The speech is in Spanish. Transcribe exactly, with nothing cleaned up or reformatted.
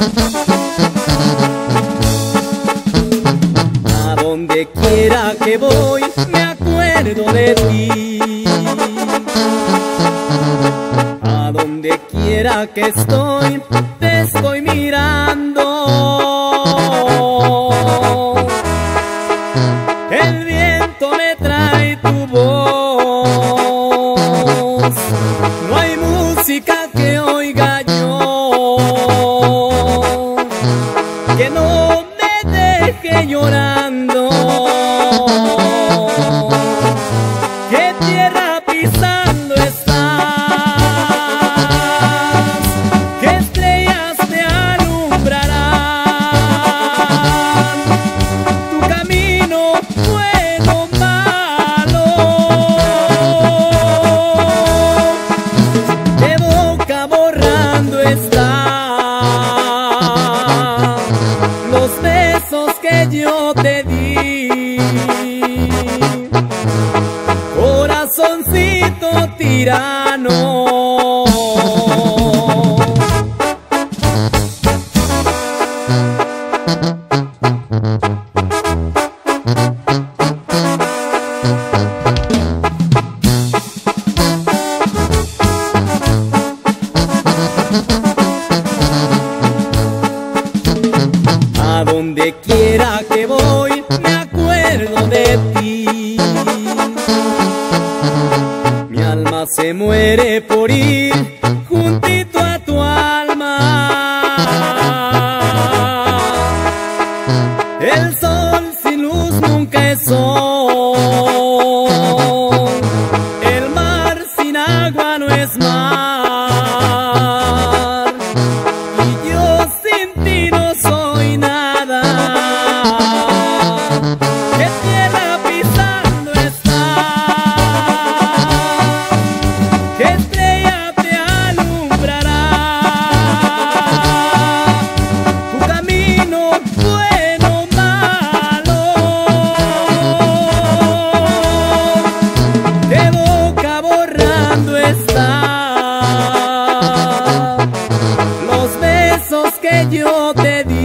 A donde quiera que voy me acuerdo de ti. A donde quiera que estoy te estoy mirando. El viento me trae tu voz. No hay música que oiga yo que no me deje llorando. ¿Qué tierra pisando estás? ¿Qué estrellas te alumbrarán? Tu camino bueno o malo. De boca borrando está los besos que yo te di. Corazoncito tirano. A donde quiera que voy me acuerdo de ti. Mi alma se muere por ir juntito a tu alma. El sol sin luz nunca es sol. El mar sin agua no es mar. Y yo sin ti no soy nada. ¿Qué tierra pisando estás? ¿Qué estrella te alumbrará? Tu camino bueno o malo. De boca borrando está los besos que yo te di.